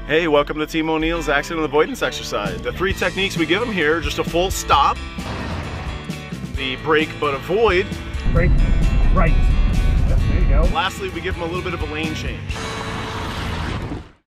Hey, welcome to Team O'Neill's accident avoidance exercise. The 3 techniques we give them here are just a full stop, the brake but avoid, brake right. Yep, there you go. lastly we give them a little bit of a lane change.